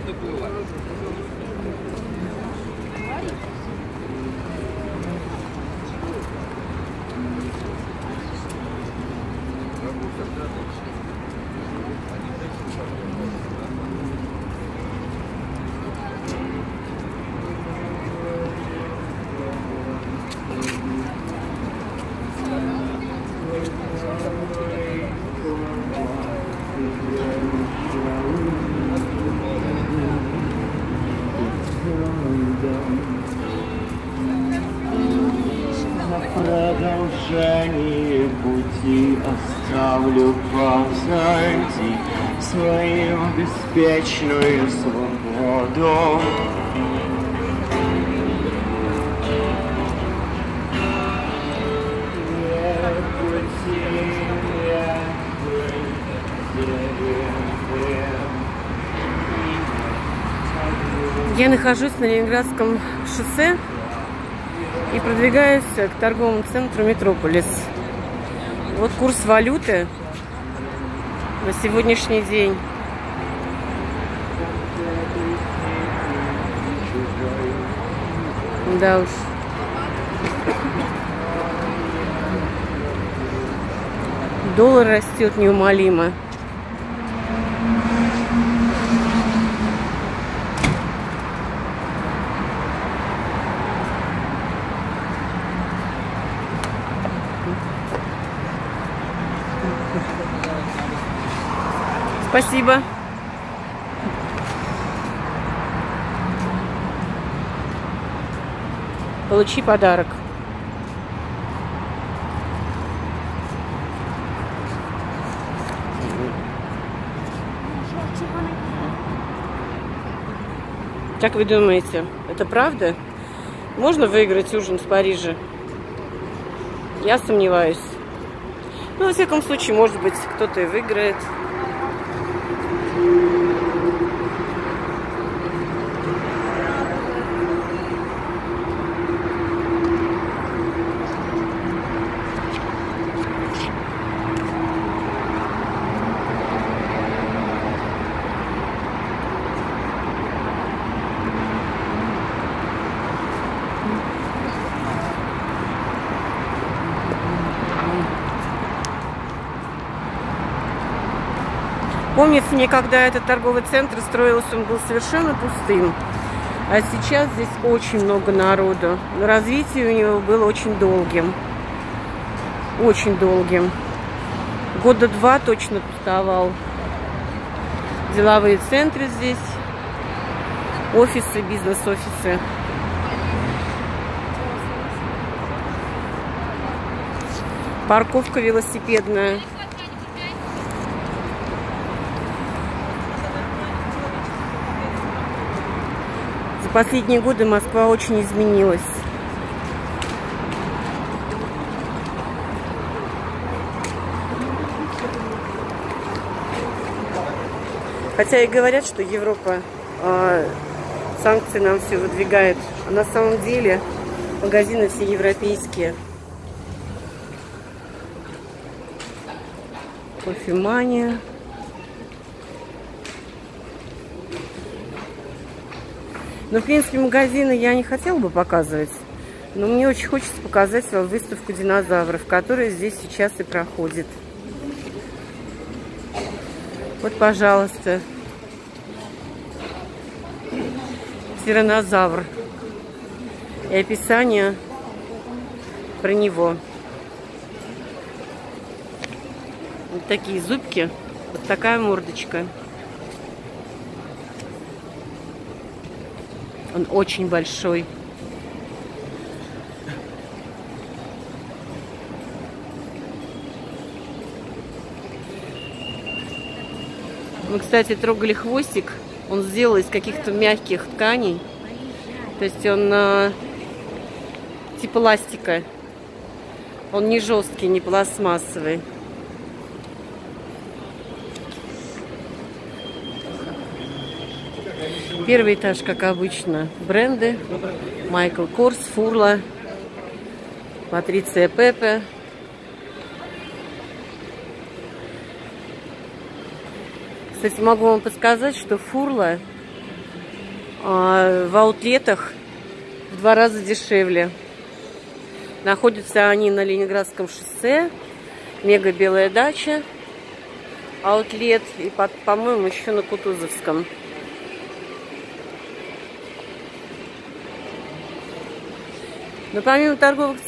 Продолжение пути оставлю позади свою беспечную свободу. Я нахожусь на Ленинградском шоссе и продвигаюсь к торговому центру Метрополис. Вот курс валюты на сегодняшний день. Да уж. Доллар растет неумолимо. Спасибо. Получи подарок. Как вы думаете, это правда? Можно выиграть ужин в Париже? Я сомневаюсь. Ну, во всяком случае, может быть, кто-то и выиграет. Помнится мне, когда этот торговый центр строился, он был совершенно пустым. А сейчас здесь очень много народу. Но развитие у него было очень долгим. Очень долгим. Года 2 точно пустовал. Деловые центры здесь. Офисы, бизнес-офисы. Парковка велосипедная. За последние годы Москва очень изменилась. Хотя и говорят, что Европа санкции нам все выдвигает. А на самом деле магазины все европейские. Кофемания. Но, в принципе, магазины я не хотела бы показывать. Но мне очень хочется показать вам выставку динозавров, которая здесь сейчас и проходит. Вот, пожалуйста. Тираннозавр. И описание про него. Вот такие зубки. Вот такая мордочка. Он очень большой. Мы, кстати, трогали хвостик. Он сделал из каких-то мягких тканей. То есть он типа ластика. Он не жесткий, не пластмассовый. Первый этаж, как обычно, бренды. Майкл Корс, Фурла, Патриция Пепе. Кстати, могу вам подсказать, что Фурла в аутлетах в 2 раза дешевле. Находятся они на Ленинградском шоссе, Мега Белая дача, аутлет, и, по-моему, еще на Кутузовском. Но помимо торговых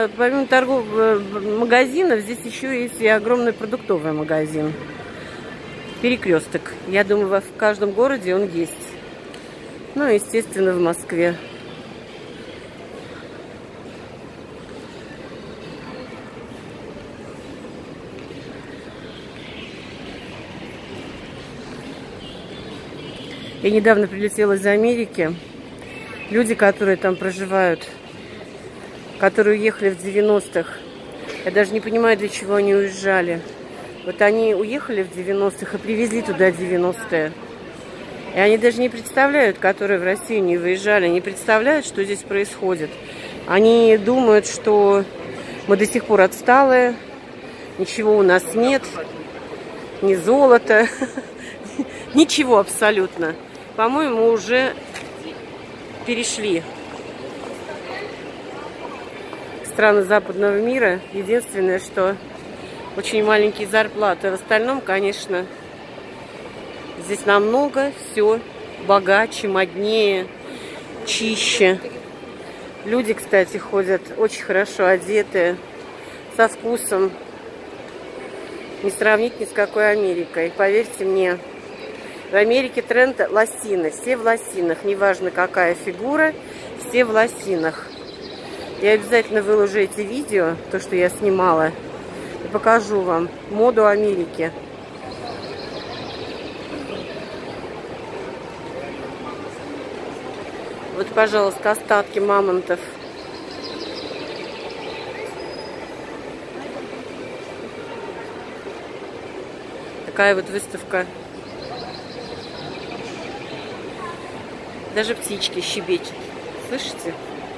магазинов, здесь еще есть и огромный продуктовый магазин. Перекресток. Я думаю, в каждом городе он есть. Ну, естественно, в Москве. Я недавно прилетела из Америки. Люди, которые там проживают, которые уехали в 90-х, я даже не понимаю, для чего они уезжали. Вот они уехали в 90-х и привезли туда 90-е. И они даже не представляют, которые в Россию не выезжали, не представляют, что здесь происходит. Они думают, что мы до сих пор отсталые, ничего у нас нет, ни золота, ничего абсолютно. По-моему, уже перешли страны западного мира. Единственное, что очень маленькие зарплаты. В остальном, конечно, здесь намного все богаче, моднее, чище. Люди, кстати, ходят очень хорошо одетые, со вкусом. Не сравнить ни с какой Америкой. Поверьте мне, в Америке тренд лосины. Все в лосинах. Неважно, какая фигура, все в лосинах. Я обязательно выложу эти видео, то, что я снимала, и покажу вам моду Америки. Вот, пожалуйста, остатки мамонтов. Такая вот выставка. Даже птички щебечут. Слышите?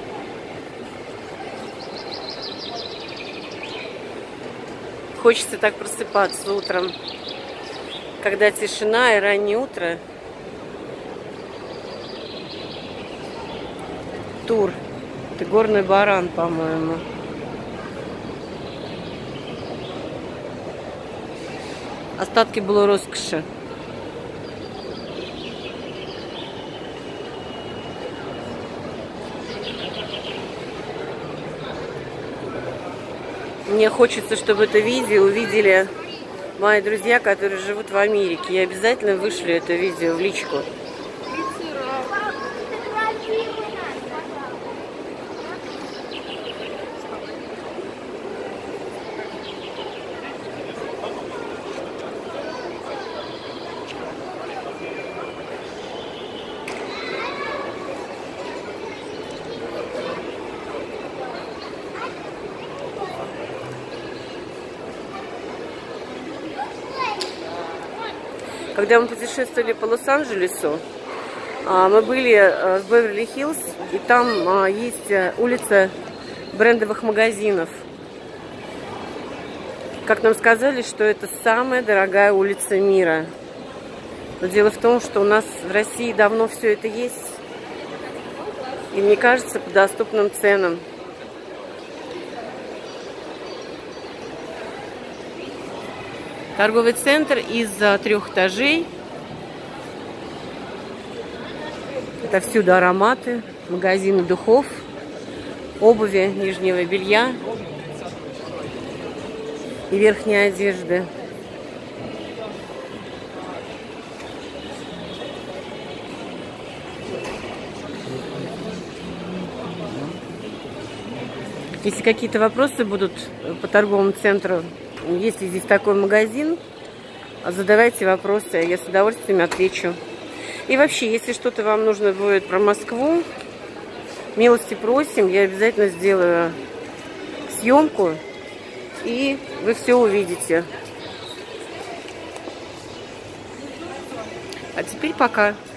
Хочется так просыпаться утром, когда тишина и раннее утро. Тур. Это горный баран, по-моему. Остатки было роскоши. Мне хочется, чтобы это видео увидели мои друзья, которые живут в Америке. Я обязательно вышлю это видео в личку. Когда мы путешествовали по Лос-Анджелесу, мы были в Беверли-Хиллз, и там есть улица брендовых магазинов. Как нам сказали, что это самая дорогая улица мира. Но дело в том, что у нас в России давно все это есть. И мне кажется, по доступным ценам. Торговый центр из 3 этажей. Это всюду ароматы, магазины духов, обуви, нижнего белья и верхней одежды. Если какие-то вопросы будут по торговому центру, если здесь такой магазин, задавайте вопросы, я с удовольствием отвечу. И вообще, если что-то вам нужно будет про Москву, милости просим, я обязательно сделаю съемку, и вы все увидите. А теперь пока.